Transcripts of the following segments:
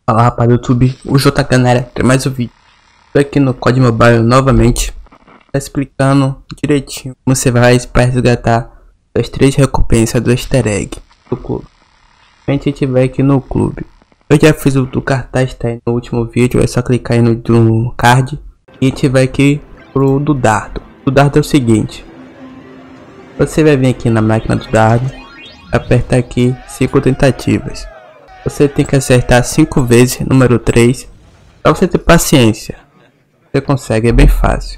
Fala rapaz do YouTube, o JK na área, tem mais um vídeo. Tô aqui no COD Mobile novamente, tá explicando direitinho como você vai para resgatar as 3 recompensas do easter egg do clube. A gente vai aqui no clube. Eu já fiz o do cartaz, tá aí no último vídeo, é só clicar aí no card. E a gente vai aqui pro do dardo. O dardo é o seguinte: você vai vir aqui na máquina do dardo, apertar aqui 5 tentativas. Você tem que acertar 5 vezes, número 3. Só você ter paciência. Você consegue, é bem fácil.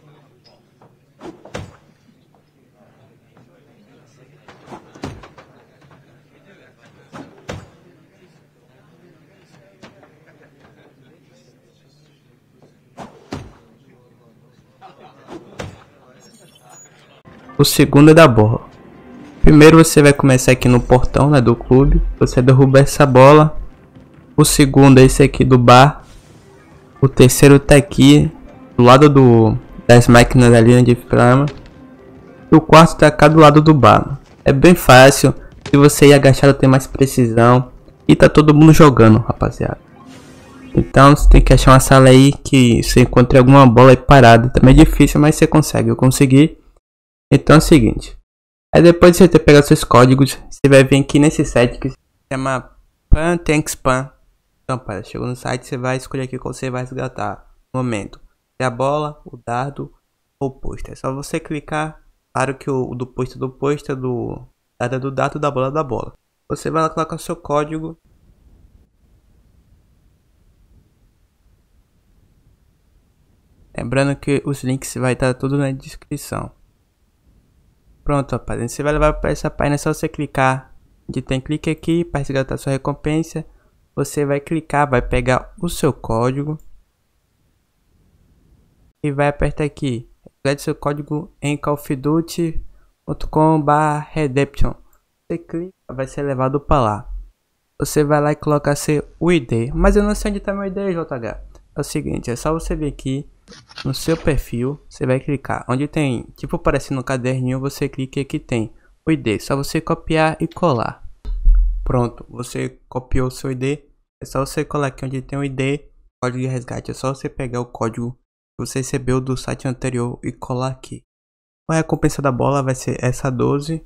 O segundo é da bola. Primeiro você vai começar aqui no portão, né, do clube. Você derruba essa bola. O segundo é esse aqui do bar. O terceiro tá aqui do lado das máquinas da linha de flama. E o quarto tá cá do lado do bar. É bem fácil. Se você ir agachado tem mais precisão. E tá todo mundo jogando, rapaziada. Então você tem que achar uma sala aí que você encontre alguma bola aí parada. Também é difícil, mas você consegue. Eu consegui. Então é o seguinte. Aí depois de você ter pegado seus códigos, você vai vir aqui nesse site que se chama Pan Tanks Pan. Então, para chegou no site, você vai escolher aqui qual você vai resgatar. No momento, é a bola, o dardo ou o pôster. É só você clicar. Claro que o do pôster do dardo da bola. Você vai lá colocar o seu código. Lembrando que os links vai estar tudo na descrição. Pronto, rapaziada, você vai levar para essa página, é só você clicar onde tem clique aqui para resgatar sua recompensa. Você vai clicar, vai pegar o seu código e vai apertar aqui, resgate seu código em callofduty.com/redemption. Você clica, vai ser levado para lá. Você vai lá e coloca seu ID, mas eu não sei onde está meu ID, JH. É o seguinte, é só você vir aqui no seu perfil, você vai clicar onde tem, tipo aparecendo no caderninho, você clica e aqui tem o ID, só você copiar e colar. Pronto, você copiou o seu ID, é só você colar aqui onde tem o ID, código de resgate, é só você pegar o código que você recebeu do site anterior e colar aqui. A recompensa da bola vai ser essa 12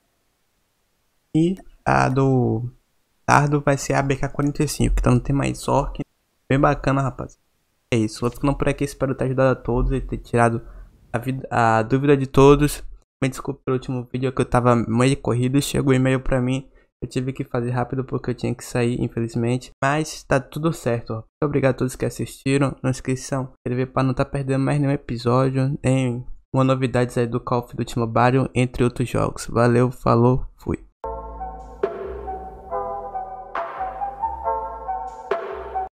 e a do dardo vai ser a BK45, então não tem mais orc. Bem bacana, rapaz. É isso, vou ficando por aqui, espero ter ajudado a todos e ter tirado a dúvida de todos. Me desculpe pelo último vídeo que eu tava meio corrido, chegou um e-mail pra mim, eu tive que fazer rápido porque eu tinha que sair, infelizmente. Mas tá tudo certo, ó. Muito obrigado a todos que assistiram, não esqueçam de se inscrever para não estar perdendo mais nenhum episódio, nem uma novidade aí do Call of Duty Mobile, entre outros jogos. Valeu, falou, fui.